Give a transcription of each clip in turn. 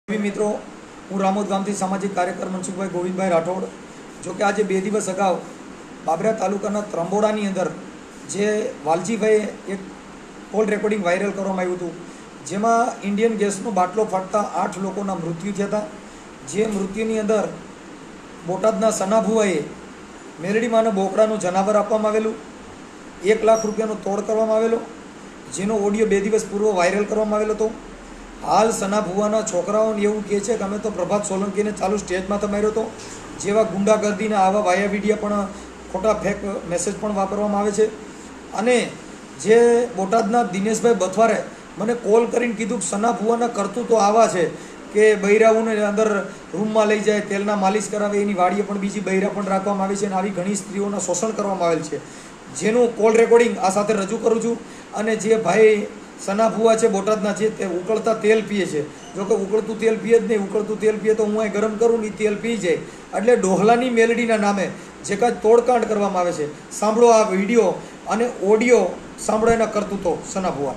મિત્રો, હું રામોદ ગામથી સામાજિક કાર્યકર મનસુખભાઈ ગોવિંદભાઈ રાઠોડ. જો કે આજે 2 દિવસ અગાઉ બાબરા તાલુકાના ત્રંબોડાની અંદર જે વાલજીભાઈએ એક કોલ રેકોર્ડિંગ વાયરલ કરવામાં આવ્યું હતું, જેમાં ઇન્ડિયન ગેસનો બાટલો ફાટતા 8 લોકોના મૃત્યુ થયા હતા. જે મૃત્યુની અંદર બોટાદના સનાભુવાએ મેરડીમાંના બોકડાનું જનાવર આપવામાં આવેલું, 1 લાખ રૂપિયાનો તોડ કરવામાં આવેલો, જેનો ઓડિયો 2 દિવસ પૂર્વ વાયરલ કરવામાં આવેલો હતો. હાલ સના ભુવાના છોકરાઓને એવું કહે છે કે અમે તો પ્રભાત સોલંકીને ચાલુ સ્ટેજમાં માર્યો હતો. જેવા ગુંડાગર્દીના આવા વાયા વિડીયા પણ ખોટા ફેક મેસેજ પણ વાપરવામાં આવે છે. અને જે બોટાદના દિનેશભાઈ બથવારે મને કોલ કરીને કીધું કે સના ભુવાના કરતૂતો આવા છે કે બૈરાઓને અંદર રૂમમાં લઈ જાય, તેલના માલિશ કરાવે, એની વાડીએ પણ બીજી બૈરા પણ રાખવામાં આવી છે અને આવી ઘણી સ્ત્રીઓના શોષણ કરવામાં આવેલ છે. જેનું કોલ રેકોર્ડિંગ આ સાથે રજૂ કરું છું. અને જે ભાઈ સના ભુવા છે બોટાદના, જે તે ઉકળતા તેલ પીએ છે, જોકે ઉકળતું તેલ પીએ જ નહીં, ઉકળતું તેલ પીએ તો હું અહીં ગરમ કરું ને તેલ પી જાય. એટલે ડોહલાની મેલડીના નામે જે કાંઈ તોડકાંડ કરવામાં આવે છે, સાંભળો આ વિડીયો અને ઓડિયો સાંભળો એના કરતૂતો સના ભુવા.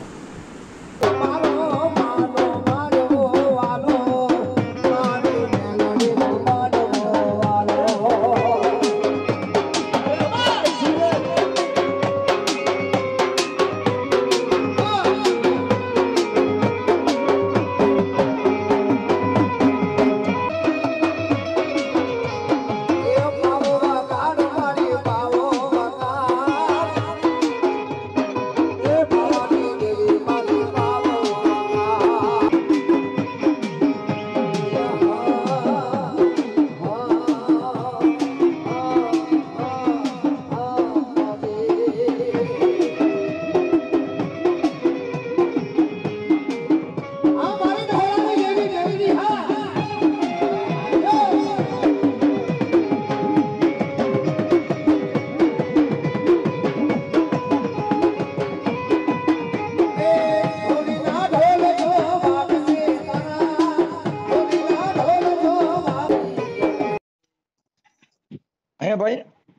હે ભાઈ,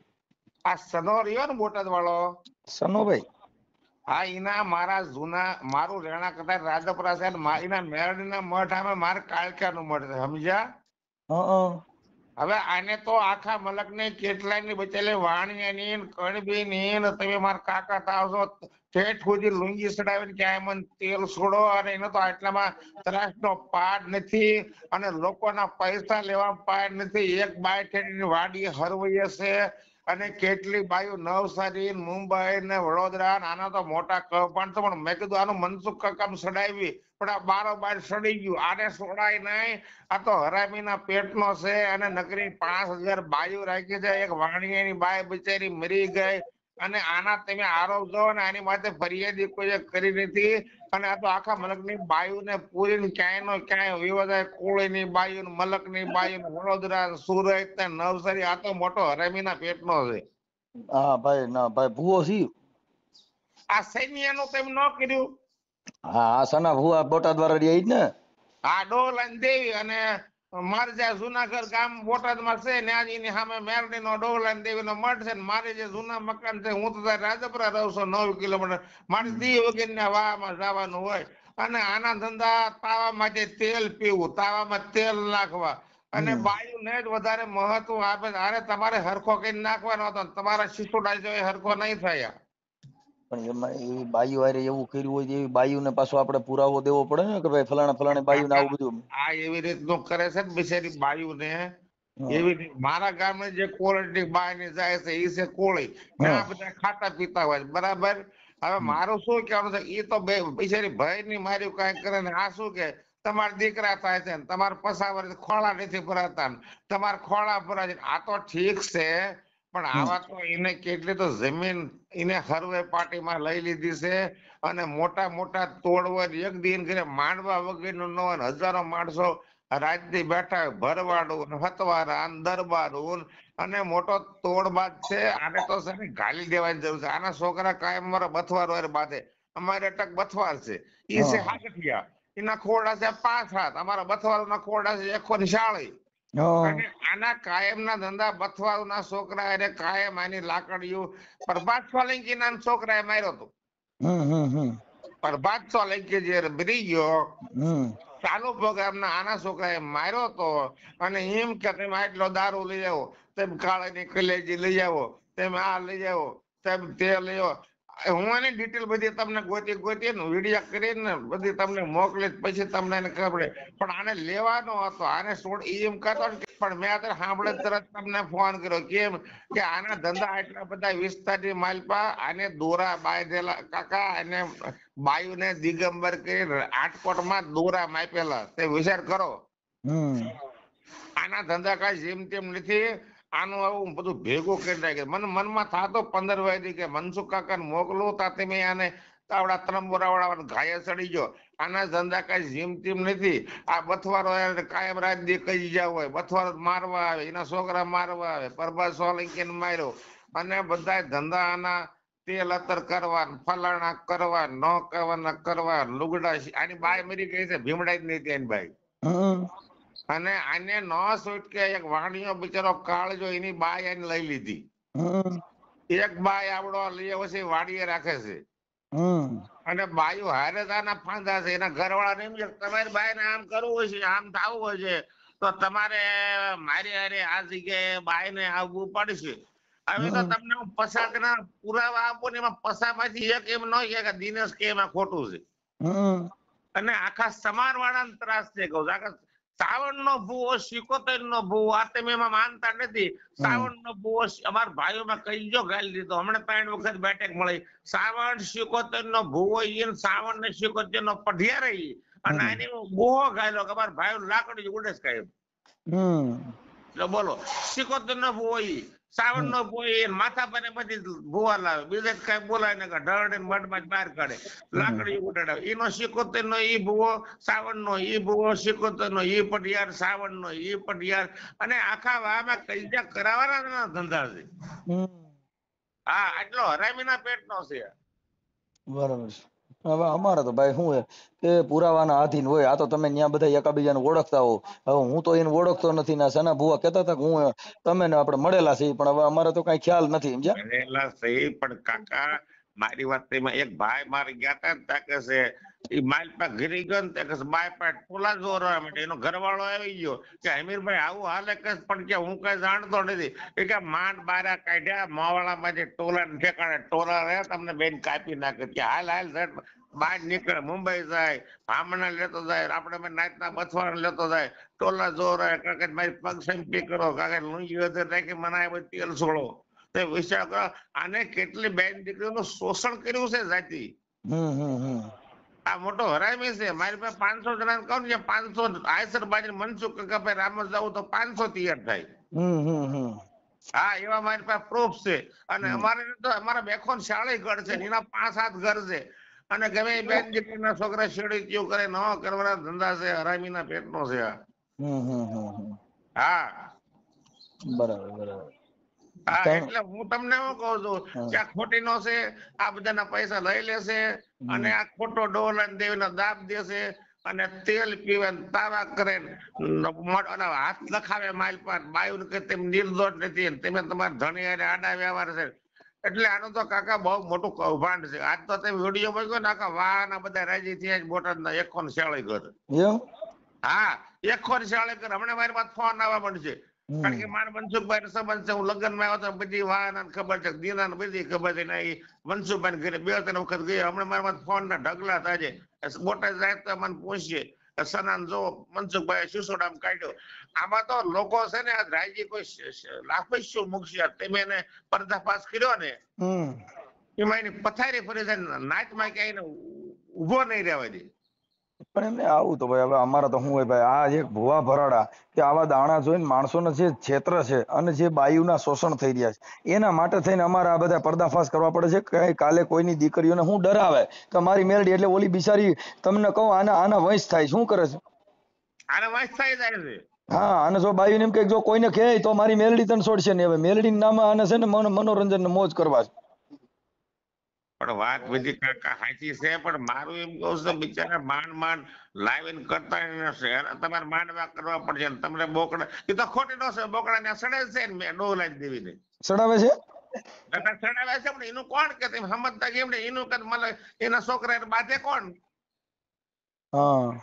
આ સનો રહ્યો ને બોટાદ વાળો સનોભાઈ, હા, એના મારા જૂના મારું રેણા કદાચ રાજપરા છે, એના મેરડીના મઠ આમે મારે કાળકાનું મઠ છે, સમજ્યા? હવે આને તો આખા મલક ને કેટલાય ની બચેલી વાણિયાની કણબીની ને તમે મારા કાકા તાવશો ઠેઠ સુધી લુંગી સડાવીને ક્યાંય મને તેલ છોડો, અને એનો તો આટલામાં ત્રાસનો પાડ નથી અને લોકોના પૈસા લેવા પાડ નથી. એક બાય ઠેઠની વાડી હરવૈયે છે અને કેટલી બાયું નવસારી, મુંબઈ ને વડોદરા, આના તો મોટા કૌભાંડ છે. પણ મેં કીધું આનું મનસુખ કાકામ સડાવી, પણ આ બારોબાર સડી ગયું, આને સોડાય નહીં. આ તો હરામીના પેટનો છે અને નકરી 5000 બાયું રાખી છે. એક વાણિયાની બાય બિચારી મરી ગઈ અને આના તમે આરોપ જો ને આની માટે ફરિયાદી કોઈ કરી નથી. અને આ તો આખા મલકની બાયુને પૂરીને ક્યાંય નો ક્યાંય વિવાદાય, કોળીની બાયુ, મલકની બાયુ, વડોદરા, સુરત ને નવસારી, આ તો મોટો હરામીના પેટનો છે. હા ભાઈ, ના ભાઈ ભૂવો છી. આ સૈન્યનું તેમ ન કર્યું. હા, આ સના ભૂવા બોટાદ વાળા રહ્યા ઈ જ ને. આ ડોલાન દેવી અને મારે જ્યાં જુનાગઢ ગામ બોટાદમાં છે ને એની સામે મેરડીનો ડોલાન દેવીનો મઠ છે ને મારે જે જૂના મકાન છે, હું તો રાજપરા રહું છું 9 કિલોમીટર, મારે દી વગેરેના વાવામાં જવાનું હોય. અને આના ધંધા તાવા માટે તેલ પીવું, તાવામાં તેલ નાખવા અને બાયુ ને જ વધારે મહત્વ આપે. અરે તમારે હરખો કરી નાખવાનો હતો, તમારા શિશુડા જો હરખો નહીં થયા. પણ એમાં એવી બાયુ હારે એવું કર્યું હોય તો એવી બાયુને પાછો આપણે પુરાવો દેવો પડે ને કે ભાઈ ફલાણા ફલાણી બાયુને આવું બધું. આ એવી રીતનું કરે છે ને બિચારી બાયુને. એવી મારા ગામે જે ક્વોલિટી બાયની જાય છે એ છે કોળી, ઘણા બધા ખાતા પીતા હોય, બરાબર? હવે મારું શું કહેવાનું છે, એ તો બિચારી ભય ની મારી કઈ કરે ને આ શું કે તમારા દીકરા થાય છે ને તમારા પસાવર ખોળા નથી ભરાતા, તમારા ખોળા ભરાય છે. આ તો ઠીક છે, પણ આવા તો એને કેટલી તો જમીન એને હરવે પાર્ટીમાં લઈ લીધી છે અને મોટા મોટા તોડવા એક દિન કરે માંડવા વગરનું ન હોય, હજારો માણસો રાજથી બેઠા ભરવાડું, હતવારા, દરબારું અને મોટો તોડબાજ છે. આને તો છે ને ગાલી દેવાની જરૂર છે. આના છોકરા કાયમ મારા બથવાર બાંધે, અમારે અટક બથવાર છે, ઈ છે હાકઠિયા, એના ખોડા છે 5 હાથ, અમારા બથવારના ખોડા છે 140. અને આના કાયમના ધંધા બથવાના છોકરા એને કાયમ આની લાકડીઓ પ્રભાત સોલંકી ના છોકરાએ માર્યો હતો. પ્રભાત સોલંકી જે મરી ગયો ચાલુ પ્રોગ્રામ ના આના છોકરાએ માર્યો તો અને એમ કે તમે આટલો દારૂ લઈ આવો, તેમ કાળાની કલેજી લઈ આવો, તેમ આ લઈ આવો, તેમ તે લઈ આવો. હું આની ડિટેલ બધી તમને ગોતી ને વિડીયો કરીને બધી તમને મોકલી પછી તમને એને ખબર પડે. પણ આને લેવાનો હતો, આને એમ કહેતો ને પણ મેં અત્યારે સાંભળે તરત તમને ફોન કર્યો. કેમ કે આના ધંધા એટલા બધા વિસ્તારની માલપા, આને દોરા બાંધેલા કાકા, અને બાયુને દિગંબર કરી રાજકોટમાં દોરા માપેલા. તે વિચાર કરો. આના ધંધા કઈ જેમ તેમ નથી. આનું આવું બધું ભેગું કરી નાખે. મને મનમાં થતો 15 વાયદી કે મનસુખ કાકાને મોકલું તા તમે આને આવડા ત્રંબોરા વાળા ઘાયે ચડી ગયો. આના ધંધા કઈ જેમ તેમ નથી. આ બથવારો કાયમ રાત દી કહી જાવ હોય, બથવારો મારવા આવે, એના છોકરા મારવા આવે, પ્રભાસ સોલંકી માર્યો, અને બધા ધંધા આના તેલ અત્તર કરવા, ફલાણા કરવા, ન કરવાના કરવા, લુગડા. આની બાય મરી ગઈ છે, ભીમડા જ નહીં એની બાઈ. અને આને ન છૂટકે એક વાણીયો બિચારો કાળજો, એની બાય આને લઈ લીધી. એક બાય આવડો લઈ પછી વાડીએ રાખે છે. અને બાયુ હારે તાના ફાંદા છે. એના ઘરવાળા ને એમ છે તમારી બાય ને આમ કરવું હોય છે, આમ થવું હોય છે, તો તમારે મારી હારે આ જગ્યાએ બાય ને આવવું પડશે. હવે તો તમને હું પસાકના પુરાવા આપું ને એમાં પસામાંથી એક એમ ન કે દિનેશ કે એમાં ખોટું છે. અને આખા સમાર વાળાને ત્રાસ છે. કહું આખા સાવણ નો ભૂવો, સિકોતેર નો ભૂવો, આ તમે એમાં માનતા નથી. સાવણ નો ભૂવો અમારા ભાઈઓમાં કઈ જો ગાલી દીધો. હમણાં 3 વખત બેઠક મળી. સાવણ સિકોતેર નો ભૂવો ઈ, સાવણ ને સિકોતેર નો પઢિયા રહી, અને આની બોહો ગાયલો કે અમારા ભાઈઓ લાકડી ઉડે છે કાયમ. એટલે બોલો, સિકોતેર નો ભૂવો ઈ, સાવણ નો ભૂવો ઈ, માથા પર બધી ભૂવા લાવે, બીજે કઈ બોલાય ને ઢળે મઢમાં બહાર કાઢે, લાકડી ઉડાડે. એનો સિકોતેર નો ઈ ભૂવો, સાવણ નો ઈ ભૂવો, સિકોતેર નો ઈ પઢિયાર, સાવણ નો ઈ પઢિયાર, અને આખા વાહમાં કૈજા કરાવવાના ધંધા છે. હા, આટલો હરામીના પેટનો છે. બરાબર છે. હવે અમારે તો ભાઈ શું હે કે પુરાવાના આધીન હોય. આ તો તમે ત્યાં બધા એકાબીજાને ઓળખતા હો. હવે હું તો એને ઓળખતો નથી. ના સના ભુવા કહેતા હતા કે હું તમે ને આપણે મળેલા છીએ, પણ હવે અમારે તો કઈ ખ્યાલ નથી. સમજ્યા? મળેલા સહી, પણ કાકા મારી વાત એમાં એક ભાઈ મારે ગયા હતા ને ત્યાં કે છે એ માલ પા ઘરી ગયો ને કે બાય પા ટોલા જોરવા માટે એનો ઘરવાળો આવી ગયો કે હમીરભાઈ આવું હાલે કે, પણ કે હું કઈ જાણતો નથી. એ કે માંડ બારા કાઢ્યા મોવાળામાં જે ટોલા ઠેકાણે ટોલા રહ્યા, તમને બેન કાપી નાખે. કે હાલ હાલ બહાર નીકળે, મુંબઈ જાય, ભામણા લેતો જાય, આપણે નાચના બથવાણ લેતો જાય, ટોલા જોરાય કાકા મારી પગ સંપી કરો, કાકા લુંગી વધે રાખી મને તેલ છોડો. તે વિચાર કરો આને કેટલી બેન દીકરીઓનું શોષણ કર્યું છે જાતિ. આ મોટો હરામી છે. મારી પાસે 500 જણા કહું ને 500 આયસર બાજી મનસુખ કાકા રામત જવું તો 500 તૈયાર થાય. હા, એવા મારી પાસે પ્રૂફ છે. અને અમારે તો અમારા બેખોન શાળે ઘર છે, એના 5-7 ઘર છે. અને ગમે બેન દીકરીના છોકરા શેડી ત્યો કરે, ન કરવાના ધંધા છે. હરામીના પેટનો છે આ. હા, બરાબર બરાબર. હા, એટલે હું તમને શું કહું છું કે આ ખોટી નો છે. આ બધાના પૈસા લઈ લેશે અને આ ખોટો ડોલન દેવીનો દાબ દેશે, અને તેલ પીવે, તાવા કરે, હાથ લખાવે માલ પર. બાયું કે તેમ નિર્દોષ નથી, તમે તમારા ધણી અને આડા વ્યવહાર છે. એટલે આનું તો કાકા બહુ મોટું કૌભાંડ છે. આજ તો તમે વિડીયો મૂક્યો ને આખા વાહના બધા રાજી થયા બોટાદના એકોન શાળે ઘર. હા, એકોન શાળે ઘર. હમણાં મારી પાસે ફોન આવવા મળશે. કારણ કે મારા મનસુખભાઈ સંબંધ છે. હું લગ્નમાં આવ્યો તો બધી વાહના ખબર છે, દીના બધી ખબર છે. ને એ મનસુખભાઈ ઘરે 2-3 વખત ગયો. હમણાં મારા ફોન ના ઢગલા થાય છે. બોટાદ જાય તો મને પૂછીએ સનાન જો મનસુખભાઈ સિસોડામાં કાઢ્યો. આમાં તો લોકો છે ને આ રાજી કોઈ લાફિસ્યું મૂકશે. તમે એને પર્દાફાશ કર્યો ને એમાં એની પથારી ફરી જાય, નાચમાં ક્યાંય ઉભો નહીં રહેવા દે. પણ એમને આવું તો ભાઈ હવે અમારા તો શું હોય ભાઈ, આ એક ભુવા ભરાડા કે આવા દાણા જોઈને માણસોને જે ક્ષેત્ર છે અને જે બાયુના શોષણ થઈ રહ્યા છે, એના માટે થઈને અમારે આ બધા પર્દાફાશ કરવા પડે છે. કે કાલે કોઈની દીકરીઓને હું ડરાવે કે મારી મેલડી એટલે ઓલી બિચારી તમને કહું આના વંશ થાય. શું કરે છે? આને વંશ થઈ જાય છે. હા, અને જો બાયુ એમ કે જો કોઈને કહે તો મારી મેલડી તને છોડશે નહીં. હવે મેલડી નામ આને છે ને મનોરંજન ને મોજ કરવા છે. પણ વાત બધી કાકા સાચી છે, પણ મારું એમ કહું છું બિચારા માંડ લાવીને કરતા તમારે માંડવા કરવા પડશે. તમને બોકડા એ તો ખોટી નો છે. બોકડા ને સડે છે ને મેં ડોલાઈ દેવીને સડાવે છે. સડાવે છે, પણ એનું કોણ કે તમે સમજતા કેમ ને? એનું કે મને એના છોકરા બાધે કોણ? હા,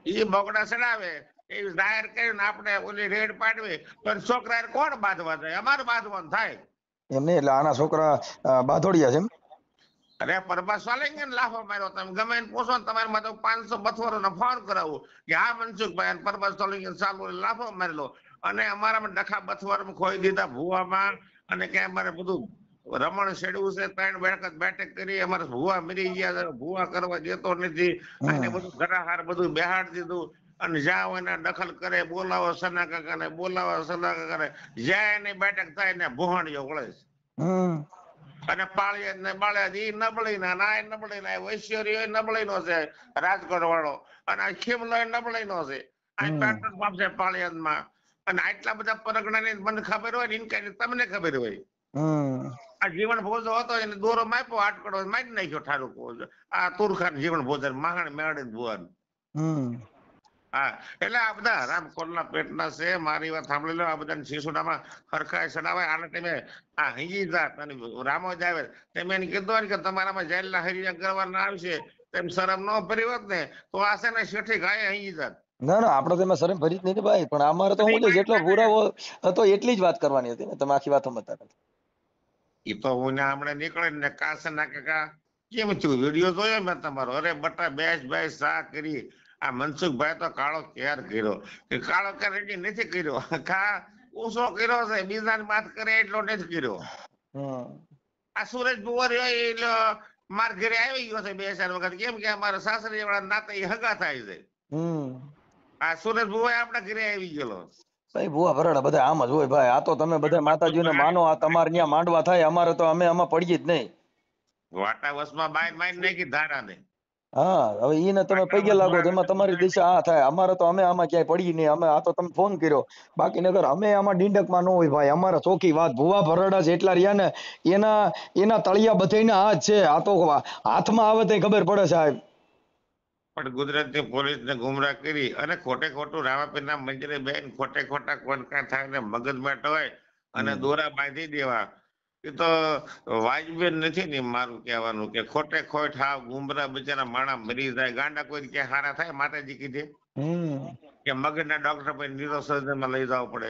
ઈ બગડા ચડાવે એ જાહેર કરીને આપણે ઓલી રેડ પાડવી તો છોકરા કોણ બાંધવા જાય? અમારે બાંધવાનું થાય. એમ નહીં, એટલે આના છોકરા બાધોડિયા છે એમ? અરે પરબા સોલંકી ને લાફો માર્યો. તમે ગમે એને પૂછો ને તમારે માં તો 500 બથવારોને ફોન કરાવું કે હા મનસુખભાઈ પરબા સોલંકી ચાલુ લાફો મારેલો અને અમારામાં ડખા બથવારમાં ખોઈ દીધા ભુવામાં. અને કે અમારે બધું રમણ શેડ્યું છે, 3 બેઠક કરી, અમારે ભુવા મરી ગયા, ભુવા કરવા દેતો નથી, અને બધું ઘરાહાર બધું બેહાડી દીધું. અને જાઓ એના દખલ કરે, બોલાવો સના કાકાને, બોલાવો સના કાકાને, જ્યાં એની બેઠક થાય ને ભુહાણીઓ વળે છે. અને પાળિયા ને બાળિયા ઈ નબળી ના ના નબળી ના વૈશ્વર્ય નબળી નો છે રાજકોટ વાળો, અને આ ખીમલો નબળી નો છે. આ પેટ્રોલ પંપ છે પાળિયાદમાં. અને આટલા બધા પરગણા ને મને ખબર હોય ને ઇનકે તમને ખબર હોય. આ જીવન ભોજ હતો એને દોરો માપ્યો, આટકડો મારી નાખ્યો ઠારું. આ તુરખાન જીવન ભોજન માહણ મેળે ભુવન. હા, એટલે આ બધા રામકોલના પેટના છે. મારી વાત સાંભળી લો. આ બધા શિશુડામાં હરખાય ચડાવાય. આને તમે આ હંગી જાત અને રામો જ આવે તમે એને કીધું ને કે તમારામાં જેલના હરિયા કરવાના આવશે, તેમ શરમ ન ભરી હોત ને તો આ છે ને શેઠી ગાય હંગી જાત. ના ના, આપણે તો એમાં શરમ ભરી જ નહીં ભાઈ. પણ અમારે તો હું છે જેટલો પુરાવો હતો એટલી જ વાત કરવાની હતી ને. તમે આખી વાત સમજતા નથી. એ તો હું હમણાં નીકળે ને કાસના કાકા કેમ થયું વિડીયો જોયો મેં તમારો? અરે બટા બેસ સા કરી. આ મનસુખભાઈ તો કાળો કેર કર્યો. કાળો કેર એટલે નથી કર્યો, કા ઓછો કર્યો છે, બીજાની વાત કરે એટલો નથી કર્યો. આ સુરેશ ભુવર એટલે માર ઘરે આવી ગયો છે 2-4 વખત. કેમ કે અમારા સાસરી વાળા નાતે હગા થાય છે. આ સુરેશ ભુવર આપણા ઘરે આવી ગયેલો. ભાઈ ભુવા ભરાડા બધા આમ જ હોય ભાઈ. આ તો તમે બધા માતાજીને માનો, આ તમારે ત્યાં માંડવા થાય, અમારે તો અમે આમાં પડીએ જ નહીં. વાટા વસમાં બાય મારી નાખી ધારાને. હા, હવે એને તમે પૈગે લાગો તો એમાં તમારી દિશા આ થાય. અમારે તો અમે આમાં ક્યાંય પડી નહીં. અમે આ તો તમે ફોન કર્યો, બાકી નગર અમે આમાં ડીંડકમાં ન હોય ભાઈ. અમારે ચોખ્ખી વાત, ભુવા ભરાડા જેટલા રહ્યા ને એના તળિયા બધાયના હાથ છે. આ તો હાથમાં આવે તો ખબર પડે સાહેબ. પણ ગુજરાતની પોલીસને ગુમરાહ કરી અને ખોટું રામાપીરના મંદિરે બેન ખોટા કોણકા થાય ને મગજમાં હોય અને દોરા બાંધી દેવા, એ તો વાજબી નથી ને. મારું કહેવાનું કે ખોટ હાવ ગુમરાહ બિચારા માણા મરી જાય. ગાંડા કોઈ કે હારા થાય? માતાજી કીધે કે મગજના ડોક્ટર પર ન્યુરોસર્જનમાં લઈ જવું પડે.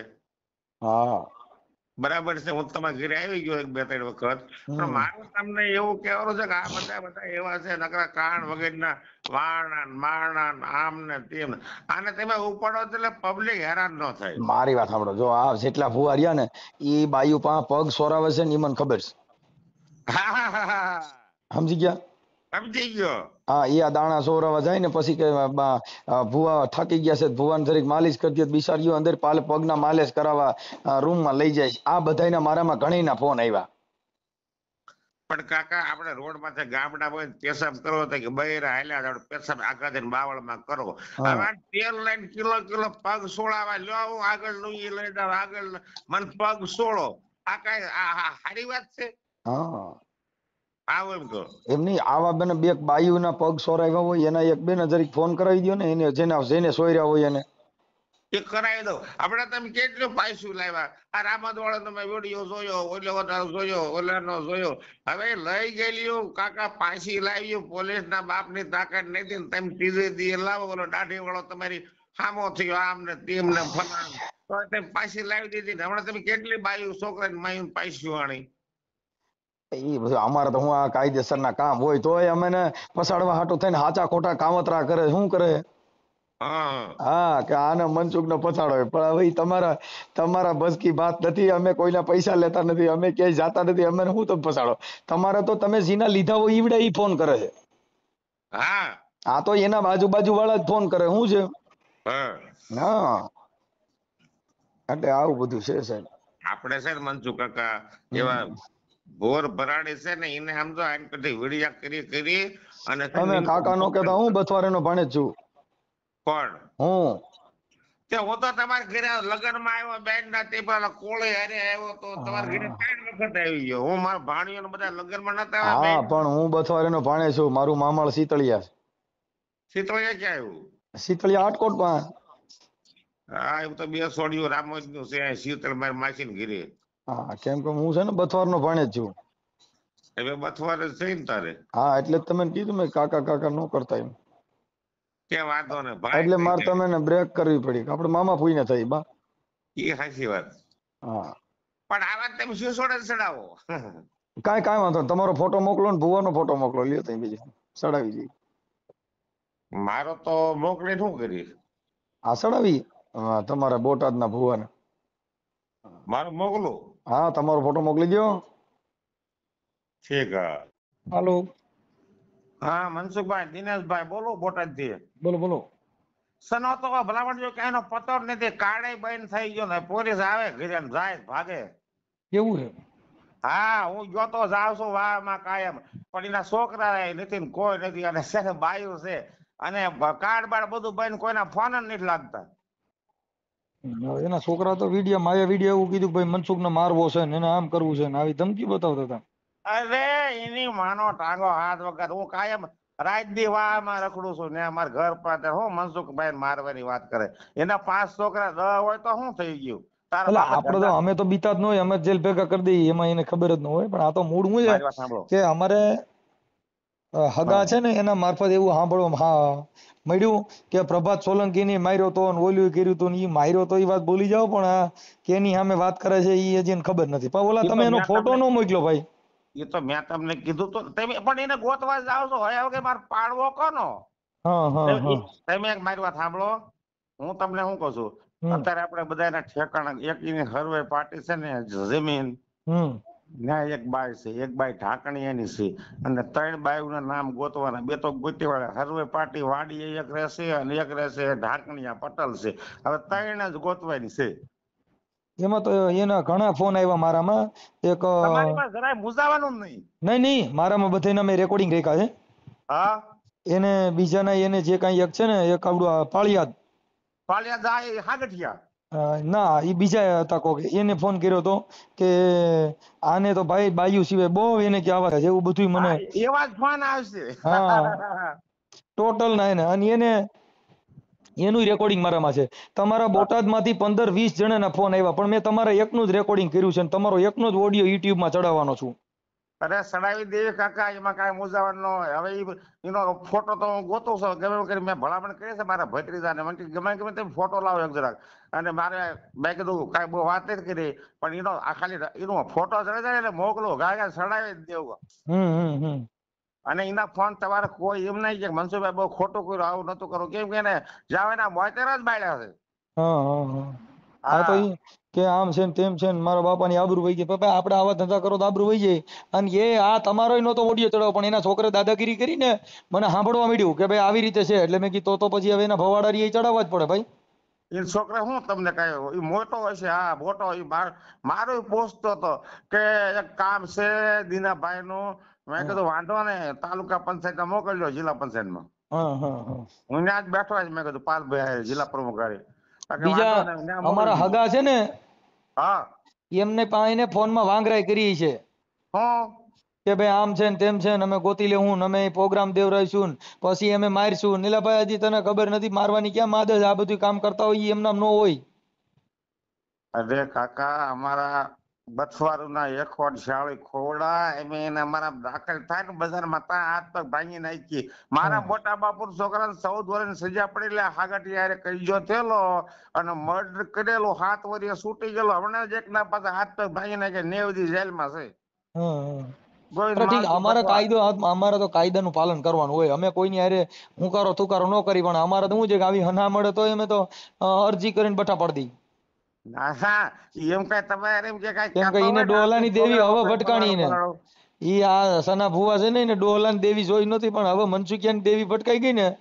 બરાબર છે. હું તમારા ઘરે આવી ગયો 2-3 વખત, પણ મારું તમને એવું કહેવાનું છે કે આ બધા એવા છે નકરા કાન વગરના વાણા માણા આમ ને તેમ. આને તમે ઉપાડો એટલે પબ્લિક હેરાન ન થાય. મારી વાત સાંભળો, જો આ જેટલા ભુવા રહ્યા ને એ બાયુ પગ સોરાવે છે ને, એ મને ખબર છે. સમજી ગયા? સમજી ગયો. હા, એ આ દાણા સોરાવા જાય ને પછી કે ભુવા થાકી ગયા છે, ભુવાને જરીક માલિશ કરી દે. બિચારીઓ અંદર પગના માલિશ કરાવવા રૂમમાં લઈ જાય. આ બધાના મારામાં ઘણીના ફોન આવ્યા. પણ કાકા આપણે રોડ માંથી ગામડા હોય પેશાબ કરવો તો કે બૈરા હાલ્યા પેશાબ આગળ જઈને બાવળમાં કરો. હવે તેલ લઈને કિલો પગ સોળાવા લ્યો, હું આગળ લઉં એ લઈ જાવ આગળ, મને પગ સોળો. આ કઈ સારી વાત છે? એમ નહીં, આવા બેને બે બાયુના પગ સોરાવ્યા હોય એના એક બેને જરીક ફોન કરાવી દો ને, એને જેને સોયર્યા હોય એને એ કરાવી દો. આપણે તમે કેટલું પૈસું લાવ્યા? આ રામદ વાળો તમે વિડીયો જોયો, ઓલો જોયો, ઓલાનો જોયો. હવે લઈ ગયેલી કાકા પાછી લાવ્યું. પોલીસ ના બાપ ની તાકાત નથી ને તમે ત્રીજે દી લાવો. ઓલો દાઢી વાળો તમારી સામો થયો, આમ ને તેમ ને ફલાણ, તો તમે પાછી લાવી દીધી. હમણાં તમે કેટલી બાયું છોકરાને માયું પાછી આણી? એ બધું અમારે તો હું આ કાયદેસરના કામ હોય તોય અમે પસાડવા હાટું થઈને હાચા ખોટા કાવતરા કરે. શું કરે? હા, કે આને મનસુખ નો પછાડો હોય. પણ હવે તમારા બસ કી વાત નથી. અમે કોઈના પૈસા લેતા નથી, અમે ક્યાંય જાતા નથી. અમે શું તમે પછાડો? તમારે તો તમે જીના લીધા હોય ઈવડે ઈ ફોન કરે છે. આ તો એના બાજુ વાળા જ ફોન કરે. શું છે? હા, એટલે આવું બધું છે સાહેબ. આપણે છે ને મનસુખ કાકા એવા ગોર ભરાડી છે ને, એને સમજો આની બધી વિડિયા કરી અને તમે કાકા નો કહેતા, હું બથવારેનો ભાણેજ છું. કોણ? હું તો તમારા ઘરે લગ્નમાં આવ્યો, બેન ના તે પેલા કોળે હારે આવ્યો તો તમારા ઘરે 3 વખત આવી ગયો. હું મારા ભાણીઓ બધા લગ્નમાં નતા આવ્યા. હા, પણ હું બથવારેનો ભાણે છું. મારું મામાળ શીતળિયા. શીતળિયા ક્યાં આવ્યું? શીતળિયા આટકોટ માં. હા, એવું તો 2 સોડિયો રામોજ નું છે શીતળ મારી માસી ને ઘરે. હા, કેમ કે હું છે ને બથવારનો ભાણેજ છું. હવે બથવારે છે ને તારે? હા, એટલે જ તમે કીધું મેં કાકા ન કરતા એમ. કે વાંધો ને ભાઈ એટલે થઈ મારે જાય. તમે બ્રેક કરવી પડી આપણે મામા ફૂઈને થઈ બા. એ સાચી વાત. હા પણ આ વાત તમે શું છોડે ચડાવો. કાંઈ વાંધો નહીં. તમારો ફોટો મોકલો ને ભુવાનો ફોટો મોકલો, લ્યો તમે બીજું સડાવી દઈએ. મારો તો મોકલી શું કરી. હા સડાવી. હા તમારા બોટાદના ભુવાને. મારું મોકલું. હા તમારો ફોટો મોકલી દો. ઠીક. હાલો. હા મનસુખભાઈ, દિનેશભાઈ બોલો બોટાદ થી. બોલો બોલો. સનો તો ભલામણ જો કઈનો પતો જ નથી. કાર્ડે બંધ થઈ ગયો ને પોલીસ આવે ઘરે ને જાય ભાગે. કેવું છે? હા હું જોતો જાઉં છું વાહમાં કાયમ, પણ એના છોકરા નથી કોઈ નથી, અને છે બાયું છે, અને કાર્ડ બાડ બધું બંધ, કોઈના ફોન જ નથી લાગતા. એના છોકરા તો વિડીયો એવું કીધું ભાઈ મનસુખને મારવો છે ને એને આમ કરવું છે ને આવી ધમકી બતાવતા હતા. અરે એની માનો ટાંગો હાથ વગર હું કાયમ રાત દી વાહમાં રખડું છું ને અમારા ઘર પાસે હું મનસુખભાઈ મારવાની વાત કરે. એના 5 છોકરા 10 હોય તો શું થઈ ગયું. તારા એટલે બાપા આપડે તો ધંધા. અમે તો બીતા જ ન હોય, અમે જેલ ભેગા કરી દઈએ એમાં એને ખબર જ ન હોય, પણ આ તો મૂળ શું છે મારી વાત સાંભળો. કે અમારે હગા હા. છે ને એના મારફત એવું સાંભળવા મળ્યું કે પ્રભાત સોલંકી ની માર્યો તો ઓલું કર્યું હતું ને ઈ માર્યો તો, એ વાત ભૂલી જાઓ, પણ આ કેની સામે વાત કરે છે એ હજી એને ખબર નથી. પણ ઓલા એ તો તમે એનો મેં ફોટો તમને ન મોકલ્યો ભાઈ. એ તો મેં તમને કીધું તો તમે પણ એને ગોતવા જાવ છો હવે કે મારે પાડવો કોનો. હા હા હા. તમે એક મારી વાત સાંભળો, હું તમને શું કહું છું. હમ અત્યારે આપણે બધાના ઠેકાણા એક ની હરવે પાર્ટી છે ને જમીન, હમ ત્યાં એક બાઈ છે, એક બાઈ ઢાકણી એની છે, અને 3 બાઈઓના નામ ગોતવાના. 2 તો ગોતી વાળા હરવે પાર્ટી વાડી એક રહેશે અને એક રહેશે ઢાકણીયા પટલ છે. હવે 3 જ ગોતવાની છે. એમાં તો એના ઘણા ફોન આવ્યા મારામાં. એક તમારી પાસે જરાય મૂંઝાવાનું જ નહીં. નહીં નહીં, મારામાં બધાના મેં રેકોર્ડિંગ રાખ્યા છે. હા એને બીજાના એને જે કાંઈ એક છે ને એક આવડું પાળિયાદ, પાલિયા જાય હાગઠિયા. ના એ બીજા હતા કોક, એને ફોન કર્યો હતો કે આને તો ભાઈ બાયુ સિવાય બહુ એને કે આવા છે એવું બધું મને. હા એવા જ ફોન આવશે. હા ટોટલ ના એને, અને એને એનું રેકોર્ડિંગ મારામાં છે. તમારા બોટાદમાંથી 15-20 જણાના ફોન આવ્યા, પણ મેં તમારા એકનું જ રેકોર્ડિંગ કર્યું છે અને તમારો એકનો જ ઓડિયો યુટ્યુબમાં ચડાવવાનો છું. અરે સડાવી દે કાકા, એમાં કાંઈ મૂંઝાવાનું ન હોય. હવે એનો ફોટો તો હું ગોતું છું ગમે એમ કરી. મેં ભલામણ કરી છે મારા ભત્રીજાને, મને ગમે તમે ફોટો લાવો એક જરાક. અને મારે મેં કીધું કાંઈ બહુ વાત નથી કરી, પણ એનો આ ખાલી એનો ફોટો ચડે જાય એટલે મોકલો, ગાય સડાવી જ દેવું. હમ. અને એના ફોન તમારે કોઈ એમ નહીં કે મનસુખભાઈ બહુ ખોટું કર્યું, આવું નતું કરવું, કેમ કે એને જાવ એના 72 જ બાળ્યા છે. હા. આ તો હા ઈ કે આમ છે ને તેમ છે ને મારા બાપાની આબરૂ વહી ગઈ. પપ્પા આપણે આવા ધંધા કરો તો આબરૂ વહી જાય. અને એ આ તમારો નહોતો ઓડિયો ચડાવો, પણ એના છોકરે દાદાગીરી કરીને મને સાંભળવા મળ્યું કે ભાઈ આવી રીતે છે. એટલે મેં કીધું તો પછી હવે એના ભવાડા એ ચડાવવા જ પડે ભાઈ. એ છોકરા હું તમને કઈ મોટો હશે. હા મોટો મારો પોસ્ટતો હતો કે એક કામ છે દીનાભાઈ નું. મેં કીધું વાંધો ને તાલુકા પંચાયત મોકલજો જિલ્લા પંચાયતમાં. હા. હું ત્યાં જ બેઠો જ. મેં કીધું પાલભાઈ જિલ્લા પ્રમુખ બીજા વાંધો ને ત્યાં મોકલી અમારા દીધો. હગા છે ને હા એમને પાસે ફોનમાં વાંગરાઈ કરી છે હું કે ભાઈ આમ છે ને તેમ છે ને અમે ગોતી લેવું ને અમે પ્રોગ્રામ દેવરાઈશું ને પછી અમે મારશું. નીલાભાઈ હજી તને ખબર નથી મારવાની ક્યાં માદે છે. આ બધું કામ કરતા હોય એમનામ ન હોય. અરે કાકા અમારા બથવારુના એખોડ શાળી ખોવડા એમ એને અમારા દાખલ થાય ને બજારમાં ત્યાં હાથ પગ ભાંગી નાખી. મારા મોટા બાપુ છોકરાને 14 વર્ષની સજા પડી એટલે હાગટી યારે કઈજો થયેલો અને મર્ડર કરેલો 7 વર્ષે છૂટી ગયેલો. હમણાં જ એક ના પાસે હાથ પગ ભાંગી નાખે 90 દી જેલમાં છે. ગોવિંદ અરે ઠીક, માલજી અમારા બથવાર. કાયદો અમારે તો કાયદાનું પાલન કરવાનું હોય. અમે કોઈની હારે હુંકારો તુકારો ન કરી, પણ અમારે તો શું છે કે આવી હના મળે તો અમે તો અરજી કરીને બઠા પાડી દઈ. હા એમ કઈ તમારે એમ કે કઈ કેમ કે કહેતો એને હોય ને આમ ડોહલાની દેવી હવે ભટકાણી ને ફલાણું. ઈ આ સના ભુવા છે ને એને ડોહલાની દેવી જોઈ નથી, પણ હવે મનસુખિયાની દેવી ભટકાઈ ગઈ ને.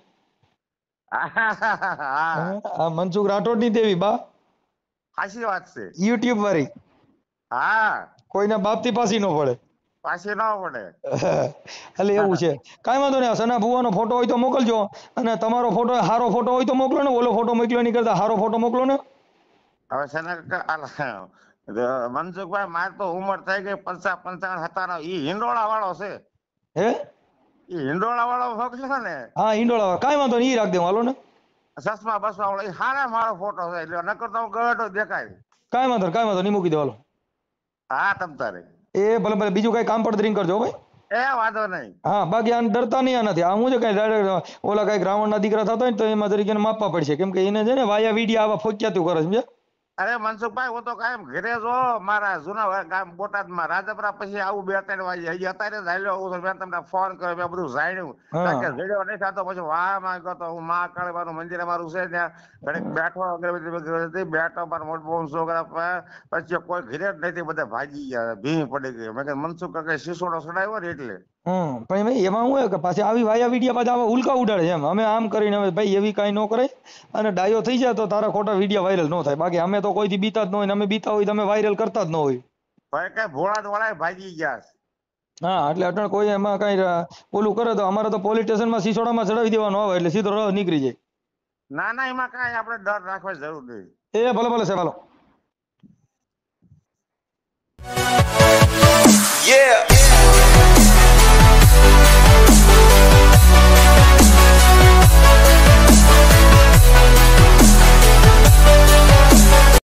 હા આ મનસુખ રાઠોડની દેવી બા સાચી વાત છે. યુટ્યુબ વાળી હા કોઈના બાપથી પાછી ન પડે. પાછી ન પડે. એટલે એવું છે. કાંઈ વાંધો નહીં. સના ભુવાનો ફોટો હોય તો મોકલજો, અને તમારો ફોટો સારો ફોટો હોય તો મોકલો ને. ઓલો ફોટો મોકલ્યો નહીં કરતા સારો ફોટો મોકલો ને. હવે છે ને મનસુખભાઈ માર તો ઉંમર થઈ ગઈ 55 57. ઈ હિંડોળા વાળો છે. હે ઈ હિંડોળા વાળો મોકલ્યો ને હા ઈંડોળા, કાંઈ વાંધો નહીં, ઈ રાખ દેવું હાલો ને. ચશ્મા બસવા વાળો ઈ હારા મારો ફોટો છે. એટલે નકર તો ગઢો દેખાય. કાંઈ વાંધો નહીં મૂકી દો હાલો. હા તમ તારે એ ભલે બીજું કઈ કામ પડે તો રિંગ કરજો હો ભાઈ. એ વાંધો નહીં. હા બાકી આને ડરતા નહીં આનાથી. આ હું છે કઈ ડાયરેક્ટ ઓલા કઈક રાવણના દીકરા થતા હોય ને તો એમાં તરીકે માપવા પડશે, કેમ કે એને છે ને વાયા વીડિયા આવા ફોક્યાતું કરે છે. અરે મનસુખભાઈ હું તો કાયમ ઘરે જો મારા જૂના ગામ બોટાદમાં રાજપરા પછી આવું 2-3 વાગે હજી અત્યારે જ હાલ્યો આવું મેં તમને ફોન કર્યો મેં બધું જાણ્યું કારણ કે વિડીયો નહીં થતો પછી વાહ માં ગયો તો હું મહાકાળીમાનું મંદિર અમારું છે ત્યાં ઘડીક બેઠો અગરબત્તી બેઠો મારા મોટો છોકરા પછી કોઈ ઘરે જ નથી બધા ભાગી ગયા ભીમ પડી ગઈ મેં મનસુખ કઈ શીશોડો ચડાવ્યો ને એટલે પણ એમાં શું કે પાછી આવી વાયા વિડિયા પાછા આવા ઉલ્કા ઉડાડે છે એમ. અમે આમ કરીને હવે ભાઈ એવી કાંઈ ન કરે અને ડાયો થઈ જાય તો તારા ખોટા વિડિયા વાયરલ ન થાય. બાકી અમે તો કોઈથી બીતા જ ન હોય ને અમે બીતા હોય તમે વાયરલ કરતા જ ન હોય. ભાઈ કઈ ભોળા વાળા ભાગી ગયા. હા એટલે અટણ કોઈ એમાં કઈ ઓલું કરે તો અમારે તો પોલીસ સ્ટેશનમાં સિસોડામાં ચડાવી દેવાનો આવે એટલે સીધો રહ નીકળી જાય. ના ના એમાં કાંઈ આપણે ડર રાખવાની જરૂર નહીં. ભલે ભલે સાહેબ હાલો. Yeah.